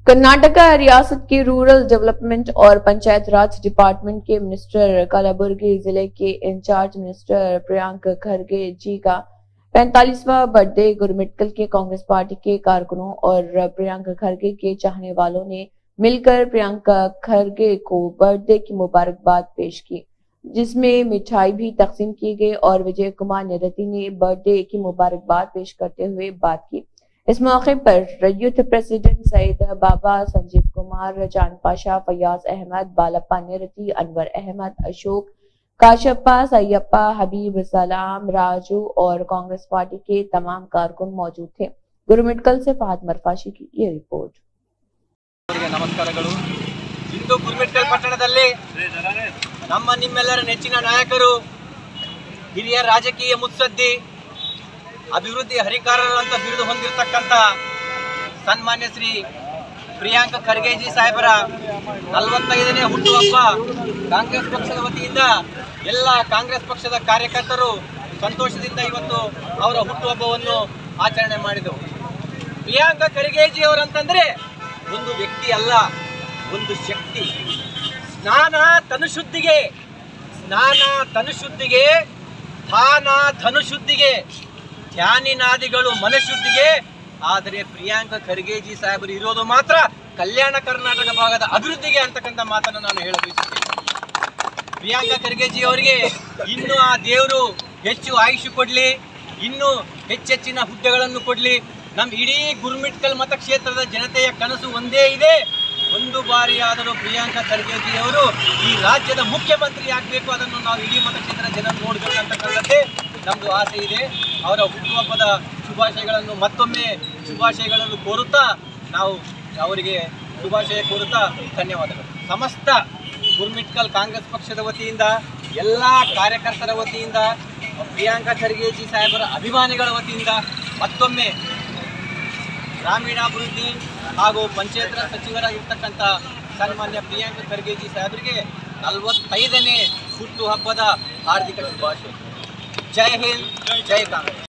कर्नाटक रियासत के rural development और पंचायत राज डिपार्टमेंट के मिनिस्टर कलबुर्गी जिले के इंचार्ज मिनिस्टर प्रियंक खरगे जी का 45वां बर्थडे गुरमिटकल के कांग्रेस पार्टी के कारकुनों और प्रियंक खरगे के चाहने वालों ने मिलकर प्रियंक खरगे को बर्थडे की मुबारकबाद पेश की, जिसमें मिठाई भी तकसीम की गई और विजय कुमार निरति ने बर्थडे की मुबारकबाद पेश करते हुए बात की। इस मौके पर यूथ प्रेसिडेंट सईद बाबा, संजीव कुमार, जान पाशा, फयाज अहमद, बालप्पा निरति, अनवर अहमद, अशोक, काशप्पा, सैयप्पा, हबीब सलाम, राजू और कांग्रेस पार्टी के तमाम कारकुन मौजूद थे। गुरुमिटकल से फहद मरफाशी की ये रिपोर्ट। ನಮಸ್ಕಾರಗಳು। ಇಂದು ಗುರುಮಿಟ್ಕಲ್ ಪಟ್ಟಣದಲ್ಲಿ ನಮ್ಮ ನಿಮ್ಮೆಲ್ಲರ ನೆಚ್ಚಿನ ನಾಯಕರು, ಹಿರಿಯ ರಾಜಕೀಯ ಮುತ್ಸದ್ದಿ, ಅಭಿವೃದ್ಧಿ ಹರಿಕಾರರು ಅಂತ ಬಿರುದು ಹೊಂದಿರತಕ್ಕಂತ ಸನ್ಮಾನ್ಯ ಶ್ರೀ ಪ್ರಿಯಾಂಕ ಖರ್ಗೆಜಿ ಸಾಹೇಬರ 45ನೇ ಹುಟ್ಟುಹಬ್ಬ ಕಾಂಗ್ರೆಸ್ ಪಕ್ಷದ ವತಿಯಿಂದ ಎಲ್ಲ ಕಾಂಗ್ರೆಸ್ ಪಕ್ಷದ ಕಾರ್ಯಕರ್ತರು ಸಂತೋಷದಿಂದ ಇವತ್ತು ಅವರ ಹುಟ್ಟುಹಬ್ಬವನ್ನು ಆಚರಣೆ ಮಾಡಿದೆವು। ಪ್ರಿಯಾಂಕ ಖರ್ಗೆಜಿ ಅವರಂತಂದ್ರೆ ಒಂದು ವ್ಯಕ್ತಿ ಅಲ್ಲ, ಒಂದು ಶಕ್ತಿ। ಸ್ನಾನ ತನುಶುದ್ಧಿಗೆ, ಧಾನ ಧನುಶುದ್ಧಿಗೆ, ಧ್ಯಾನಿನಾದಿಗಳು ಮನಶುದ್ಧಿಗೆ। ಆದರೆ ಪ್ರಿಯಾಂಕ ಖರ್ಗೆಜಿ ಸಾಹೇಬರು ಇರೋದು ಮಾತ್ರ ಕಲ್ಯಾಣ ಕರ್ನಾಟಕ ಭಾಗದ ಅಭಿವೃದ್ಧಿಗೆ ಅಂತಕ್ಕಂಥ ಮಾತನ್ನು ನಾನು ಹೇಳಬಯಸುತ್ತೇನೆ। ಪ್ರಿಯಾಂಕ ಖರ್ಗೆಜಿ ಅವರಿಗೆ ಇನ್ನೂ ಆ ದೇವರು ಹೆಚ್ಚು ಆಯುಷ್ ಕೊಡಲಿ, ಇನ್ನೂ ಹೆಚ್ಚೆಚ್ಚಿನ ಹುದ್ದೆಗಳನ್ನು ಕೊಡಲಿ। ನಮ್ಮ ಇಡೀ ಗುರುಮಿಟ್ಕಲ್ ಮತಕ್ಷೇತ್ರದ ಜನತೆಯ ಕನಸು ಒಂದೇ ಇದೆ, ಒಂದು ಬಾರಿಯಾದರೂ ಪ್ರಿಯಾಂಕ ಖರ್ಗೆಜಿ ಅವರು ಈ ರಾಜ್ಯದ ಮುಖ್ಯಮಂತ್ರಿ ಆಗಬೇಕು, ಅದನ್ನು ನಾವು ಇಡೀ ಮತಕ್ಷೇತ್ರದ ಜನ ನೋಡಬೇಕಂತಕ್ಕಂಥದ್ದೇ ನಮ್ಮದು ಆಸೆ ಇದೆ। ಅವರ ಹುಟ್ಟುಹಬ್ಬದ ಶುಭಾಶಯಗಳನ್ನು ಮತ್ತೊಮ್ಮೆ ಶುಭಾಶಯಗಳನ್ನು ಕೋರುತ್ತಾ ನಾವು ಅವರಿಗೆ ಶುಭಾಶಯ ಕೋರುತ್ತಾ ಧನ್ಯವಾದಗಳು। ಸಮಸ್ತ ಗುರುಮಿಟ್ಕಲ್ ಕಾಂಗ್ರೆಸ್ ಪಕ್ಷದ ವತಿಯಿಂದ, ಎಲ್ಲ ಕಾರ್ಯಕರ್ತರ ವತಿಯಿಂದ, ಪ್ರಿಯಾಂಕ ಖರ್ಗೆಜಿ ಸಾಹೇಬರ ಅಭಿಮಾನಿಗಳ ವತಿಯಿಂದ ಮತ್ತೊಮ್ಮೆ ಗ್ರಾಮೀಣಾಭಿವೃದ್ಧಿ ಹಾಗೂ ಪಂಚಾಯತ್ ರಾಜ್ ಸಚಿವರಾಗಿರ್ತಕ್ಕಂಥ ಸನ್ಮಾನ್ಯ ಪ್ರಿಯಾಂಕ ಖರ್ಗೆಜಿ ಸಾಹೇಬರಿಗೆ 45ನೇ ಹುಟ್ಟುಹಬ್ಬದ ಹಾರ್ದಿಕ ಶುಭಾಶಯ। ಜೈ ಹಿಂದ್, ಜೈ ಕಾಂಗ್ರೆಸ್।